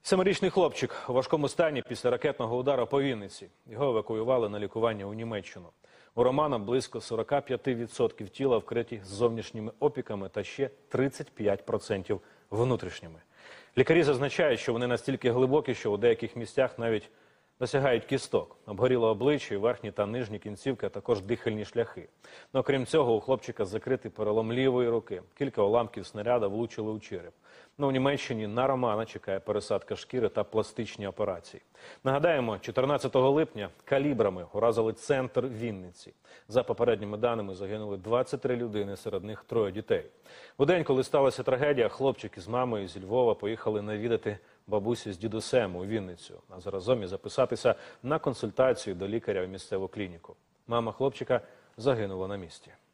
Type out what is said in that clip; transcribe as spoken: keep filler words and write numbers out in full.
Семирічний хлопчик у важкому стані після ракетного удару по Вінниці. Його евакуювали на лікування у Німеччину. У Романа близько сорока п'яти відсотків тіла вкриті зовнішніми опіками та ще тридцять п'ять відсотків внутрішніми. Лікарі зазначають, що вони настільки глибокі, що у деяких місцях навіть досягають кісток. Обгоріло обличчя, верхні та нижні кінцівки, а також дихальні шляхи. Ну, окрім цього, у хлопчика закритий перелом лівої руки. Кілька уламків снаряда влучили у череп. Ну, у Німеччині на Романа чекає пересадка шкіри та пластичні операції. Нагадаємо, чотирнадцятого липня калібрами уразили центр Вінниці. За попередніми даними загинули двадцять три людини, серед них троє дітей. У день, коли сталася трагедія, хлопчик із мамою зі Львова поїхали навідати бабусю з дідусем у Вінницю, а заразом і записатися на консультацію до лікаря в місцеву клініку. Мама хлопчика загинула на місці.